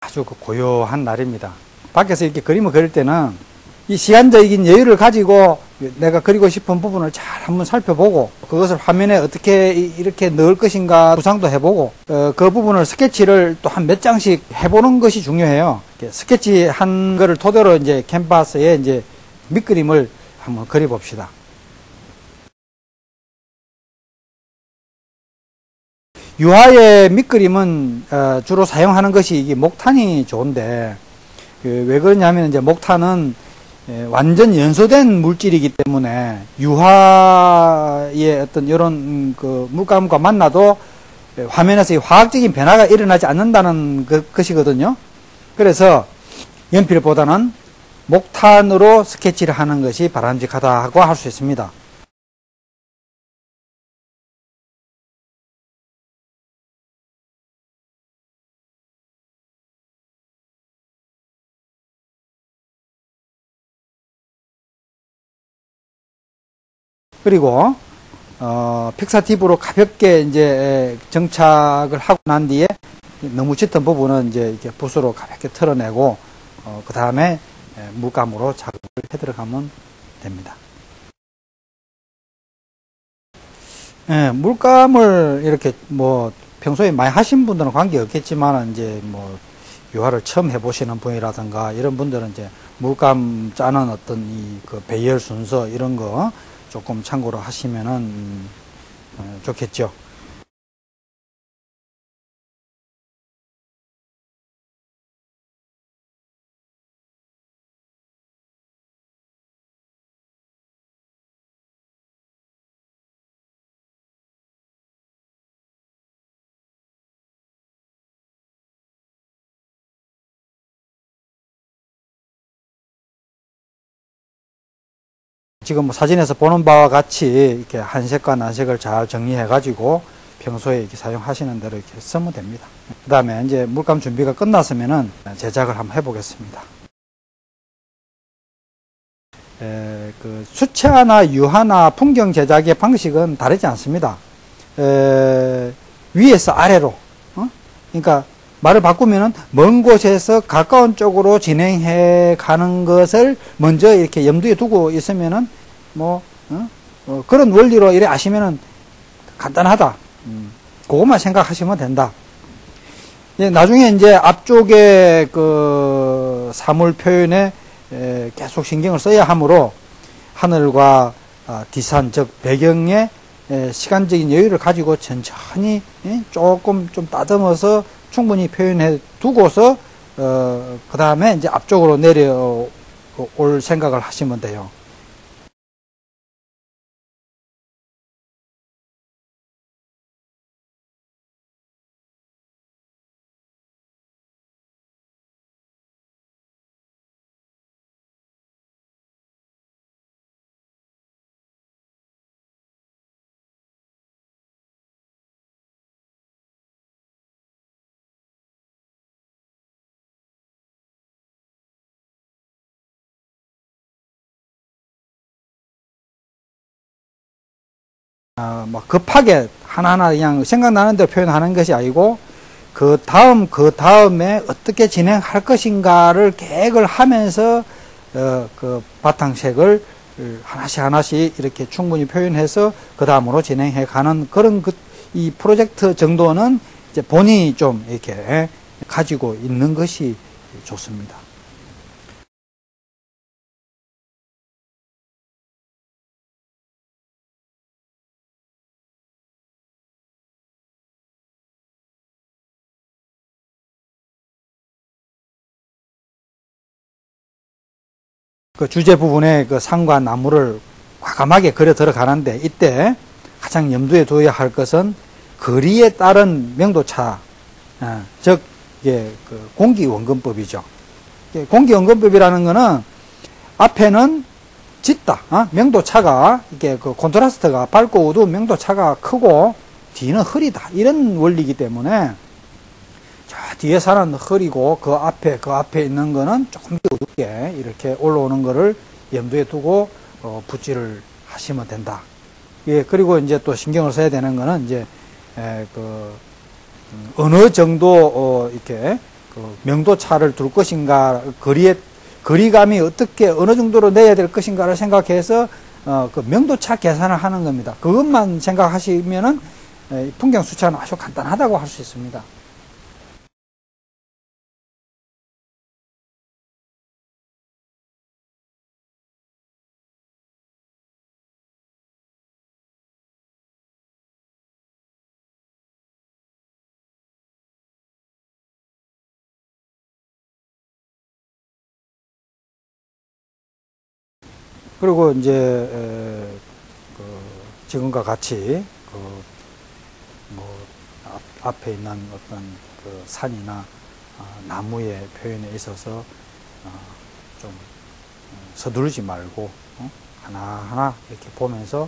아주 고요한 날입니다. 밖에서 이렇게 그림을 그릴 때는 이 시간적인 여유를 가지고 내가 그리고 싶은 부분을 잘 한번 살펴보고 그것을 화면에 어떻게 이렇게 넣을 것인가 구상도 해보고 그 부분을 스케치를 또 한 몇 장씩 해보는 것이 중요해요. 스케치 한 거를 토대로 이제 캔버스에 이제 밑그림을 한번 그려봅시다. 유화의 밑그림은 주로 사용하는 것이 이게 목탄이 좋은데 왜 그러냐면 이제 목탄은 완전 연소된 물질이기 때문에 유화의 어떤 이런 그 물감과 만나도 화면에서 화학적인 변화가 일어나지 않는다는 것이거든요. 그래서 연필보다는 목탄으로 스케치를 하는 것이 바람직하다고 할 수 있습니다. 그리고 픽사티브로 가볍게 이제 정착을 하고 난 뒤에 너무 짙은 부분은 이제 이렇게 붓으로 가볍게 털어내고 그 다음에 물감으로 작업을 해 들어가면 됩니다. 물감을 이렇게 뭐 평소에 많이 하신 분들은 관계 없겠지만 이제 뭐 유화를 처음 해보시는 분이라든가 이런 분들은 이제 물감 짜는 어떤 이 그 배열 순서 이런 거 조금 참고로 하시면은 좋겠죠. 지금 뭐 사진에서 보는 바와 같이 이렇게 한색과 난색을 잘 정리해 가지고 평소에 이렇게 사용하시는 대로 이렇게 쓰면 됩니다. 그 다음에 이제 물감 준비가 끝났으면은 제작을 한번 해보겠습니다. 그 수채화나 유화나 풍경 제작의 방식은 다르지 않습니다. 위에서 아래로, 그러니까 말을 바꾸면은 먼 곳에서 가까운 쪽으로 진행해 가는 것을 먼저 이렇게 염두에 두고 있으면은 그런 원리로 이래 아시면은 간단하다. 그것만 생각하시면 된다. 나중에 이제 앞쪽에 그 사물 표현에 계속 신경을 써야 하므로 하늘과 뒤산, 즉 배경에 시간적인 여유를 가지고 천천히 조금 좀 따듬어서 충분히 표현해 두고서 그 다음에 이제 앞쪽으로 내려올 생각을 하시면 돼요. 뭐 급하게 하나하나 그냥 생각나는 대로 표현하는 것이 아니고 그 다음에 어떻게 진행할 것인가를 계획을 하면서 그 바탕색을 하나씩 이렇게 충분히 표현해서 그 다음으로 진행해 가는 그런 이 프로젝트 정도는 이제 본인이 좀 이렇게 가지고 있는 것이 좋습니다. 그 주제 부분에 그 산과 나무를 과감하게 그려 들어가는데 이때 가장 염두에 두어야 할 것은 거리에 따른 명도차, 즉 이게 그 공기원근법이죠. 공기원근법이라는 것은 앞에는 짙다, 명도차가 이게 그 콘트라스트가 밝고 어두운 명도차가 크고 뒤는 흐리다 이런 원리이기 때문에 저 뒤에 산은 흐리고 그 앞에 있는 거는 조금 더 어둡게 이렇게 올라오는 거를 염두에 두고 붓질을 하시면 된다. 예, 그리고 이제 또 신경을 써야 되는 거는 이제 그 어느 정도 이렇게 그 명도차를 둘 것인가, 거리감이 어떻게, 어느 정도로 내야 될 것인가를 생각해서, 그 명도차 계산을 하는 겁니다. 그것만 생각하시면은, 풍경 수차는 아주 간단하다고 할 수 있습니다. 그리고 이제 지금과 같이 뭐 앞에 있는 어떤 그 산이나 나무의 표현에 있어서 좀 서두르지 말고 하나하나 이렇게 보면서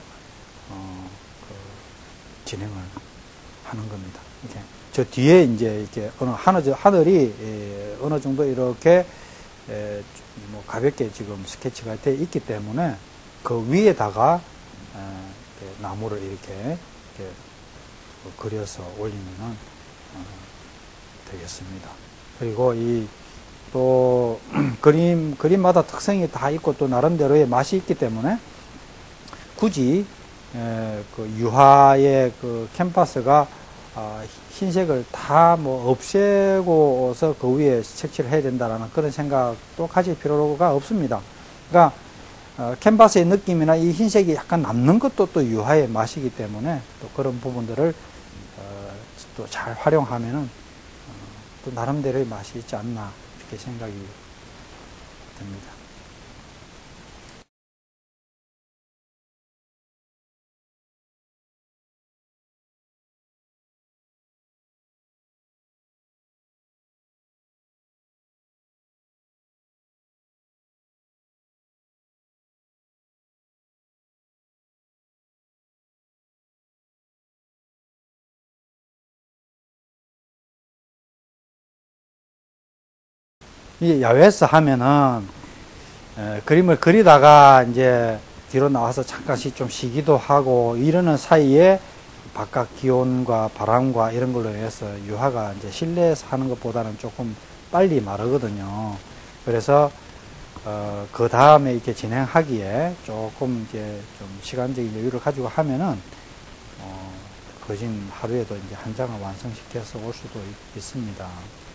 진행을 하는 겁니다. 이렇게 저 뒤에 이제 이렇게 하늘이 어느 정도 이렇게 뭐 가볍게 지금 스케치가 되어 있기 때문에 그 위에다가 나무를 이렇게 그려서 올리면은 되겠습니다. 그리고 또 그림마다 특성이 다 있고 또 나름대로의 맛이 있기 때문에 굳이 그 유화의 그 캔버스가 흰색을 다 뭐 없애고서 그 위에 색칠을 해야 된다라는 그런 생각도 가질 필요가 없습니다. 그러니까 캔버스의 느낌이나 이 흰색이 약간 남는 것도 또 유화의 맛이기 때문에 또 그런 부분들을 또 잘 활용하면은 또 나름대로의 맛이 있지 않나 이렇게 생각이 듭니다. 이 야외에서 하면은 그림을 그리다가 이제 뒤로 나와서 잠깐씩 좀 쉬기도 하고 이러는 사이에 바깥 기온과 바람과 이런 걸로 인해서 유화가 이제 실내에서 하는 것보다는 조금 빨리 마르거든요. 그래서 그 다음에 이렇게 진행하기에 조금 이제 좀 시간적인 여유를 가지고 하면은 거진 하루에도 이제 한 장을 완성시켜서 올 수도 있습니다.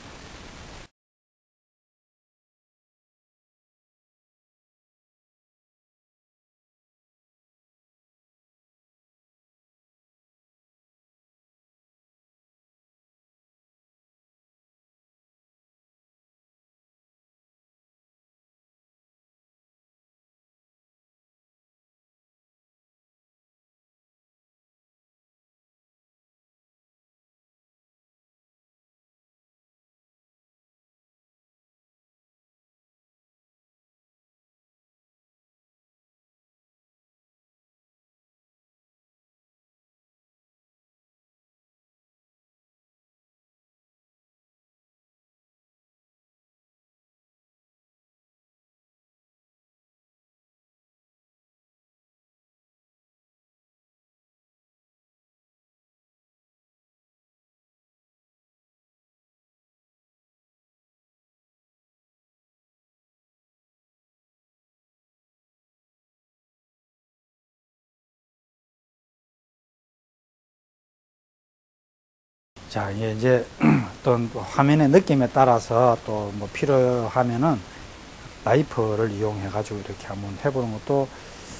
자, 이제 어떤 화면의 느낌에 따라서 또 뭐 필요하면은 나이프를 이용해 가지고 이렇게 한번 해보는 것도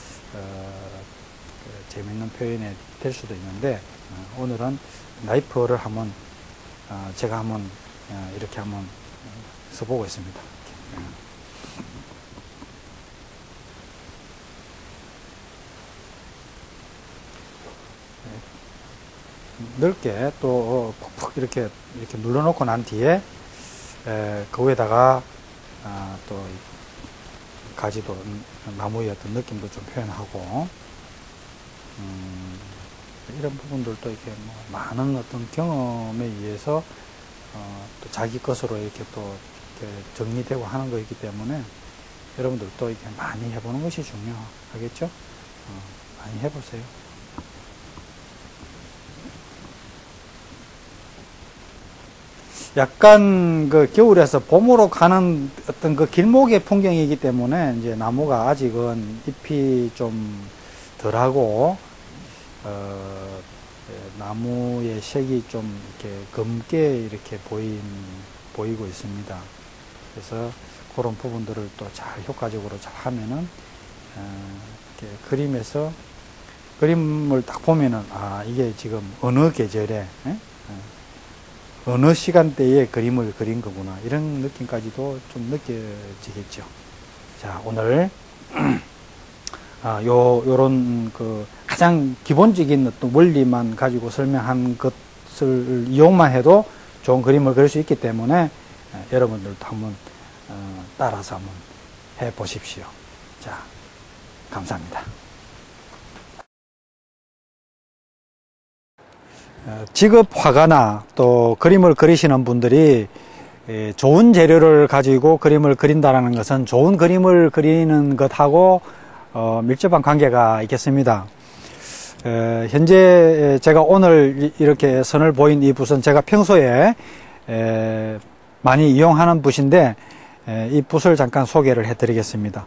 재밌는 표현이 될 수도 있는데 오늘은 나이프를 한번 제가 한번 이렇게 한번 써보고 있습니다. 넓게 또 푹푹 이렇게 눌러놓고 난 뒤에 그 위에다가 또 가지도 나무의 어떤 느낌도 좀 표현하고 이런 부분들도 이렇게 뭐 많은 어떤 경험에 의해서 또 자기 것으로 이렇게 또 이렇게 정리되고 하는 거이기 때문에 여러분들도 이렇게 많이 해보는 것이 중요하겠죠? 많이 해보세요. 약간 그 겨울에서 봄으로 가는 어떤 그 길목의 풍경이기 때문에 이제 나무가 아직은 잎이 좀 덜하고 나무의 색이 좀 이렇게 검게 이렇게 보이고 있습니다. 그래서 그런 부분들을 또 잘 효과적으로 잘 하면은 이렇게 그림에서 그림을 딱 보면은 아 이게 지금 어느 계절에 어느 시간대에 그림을 그린 거구나 이런 느낌까지도 좀 느껴지겠죠. 자 오늘 요런 그 가장 기본적인 어떤 원리만 가지고 설명한 것을 이용만 해도 좋은 그림을 그릴 수 있기 때문에 여러분들도 한번 따라서 한번 해 보십시오. 자, 감사합니다. 직업 화가나 또 그림을 그리시는 분들이 좋은 재료를 가지고 그림을 그린다는 것은 좋은 그림을 그리는 것하고 밀접한 관계가 있겠습니다. 현재 제가 오늘 이렇게 선을 보인 이 붓은 제가 평소에 많이 이용하는 붓인데 이 붓을 잠깐 소개를 해 드리겠습니다.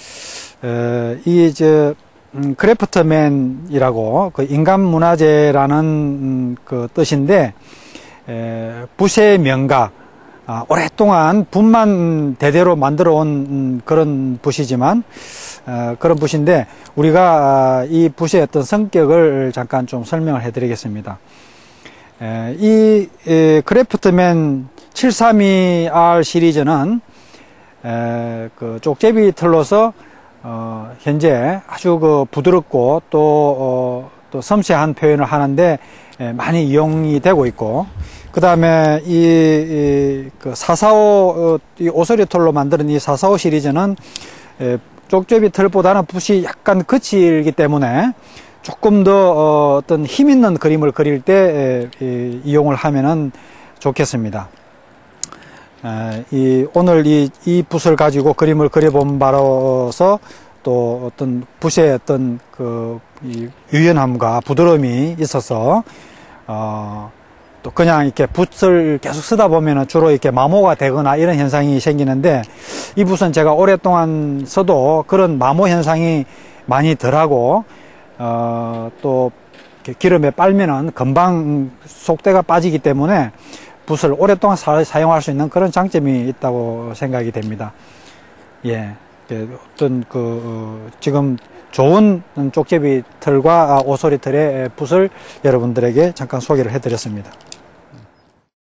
크래프트맨이라고 그 인간문화재라는 그 뜻인데 붓의 명가, 오랫동안 붓만 대대로 만들어 온 그런 붓이지만 그런 붓인데 우리가 이 붓의 어떤 성격을 잠깐 좀 설명을 해 드리겠습니다. 이 크래프트맨 732R 시리즈는 그 쪽제비 틀로서 현재 아주 그 부드럽고 또 섬세한 표현을 하는데 많이 이용이 되고 있고, 그 다음에 그 445 이 오소리 털로 만드는 이 445 시리즈는 쪽제비 틀보다는 붓이 약간 거칠기 때문에 조금 더 어떤 힘 있는 그림을 그릴 때 이용을 하면은 좋겠습니다. 오늘 이 붓을 가지고 그림을 그려본 바로서 또 어떤 붓의 어떤 그 유연함과 부드러움이 있어서 또 그냥 이렇게 붓을 계속 쓰다 보면은 주로 이렇게 마모가 되거나 이런 현상이 생기는데 이 붓은 제가 오랫동안 써도 그런 마모 현상이 많이 덜하고 또 기름에 빨면은 금방 속대가 빠지기 때문에 붓을 오랫동안 사용할 수 있는 그런 장점이 있다고 생각이 됩니다. 예. 어떤 지금 좋은 쪽제비 틀과 오소리 틀의 붓을 여러분들에게 잠깐 소개를 해 드렸습니다.